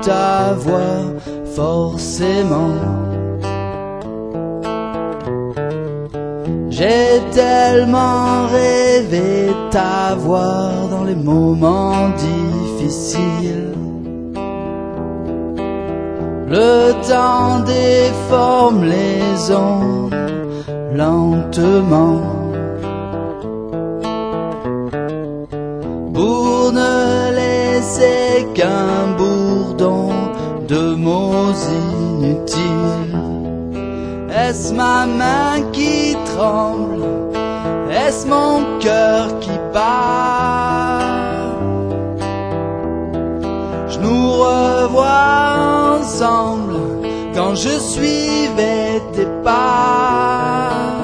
ta voix forcément. J'ai tellement rêvé t'avoir dans les moments difficiles. Le temps déforme les ondes lentement pour ne laisser qu'un bourdon de mots inutiles. Est-ce ma main qui tremble? Est-ce mon cœur qui bat? Je nous revois ensemble quand je suivais tes pas.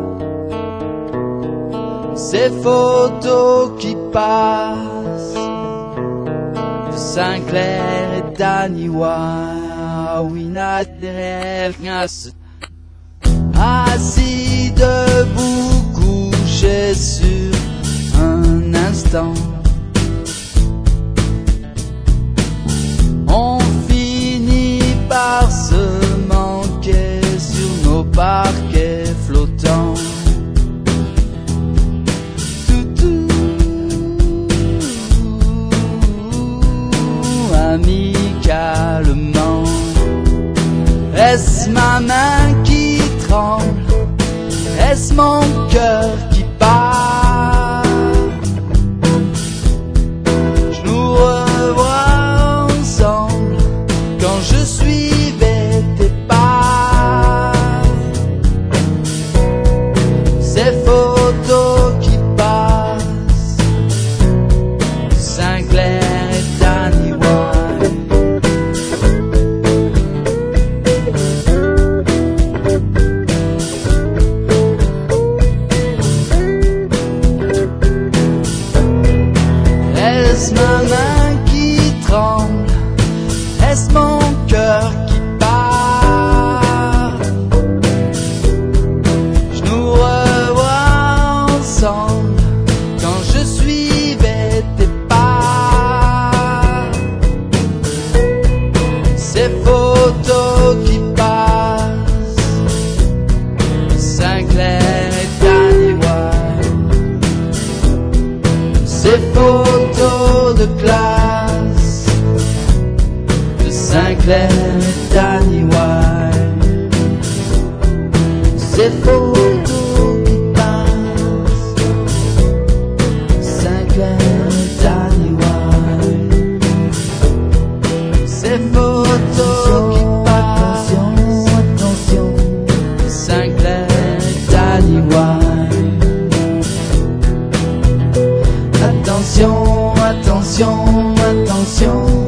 Ces photos qui passent de Sinclair et d'Aniwa, assis debout, couché sur un instant. On finit par se manquer sur nos parquets flottants. Amicalement, est-ce ma main qui tremble? Est-ce mon cœur qui bat? Je nous revois ensemble quand je suivais tes pas. Ces photos qui passent, Sinclair et d'Aniwa. Est-ce ma main qui tremble? Est-ce mon cœur qui bat? Je nous revois ensemble quand je suivais tes pas. Ces photos qui passent, Sinclair et d'Aniwa. Ces photos de classe de Sinclair et d'Aniwa. Ces photos qui passent, Sinclair et d'Aniwa. Ces photos qui passent, attention, Sinclair et d'Aniwa. Attention, attention, attention.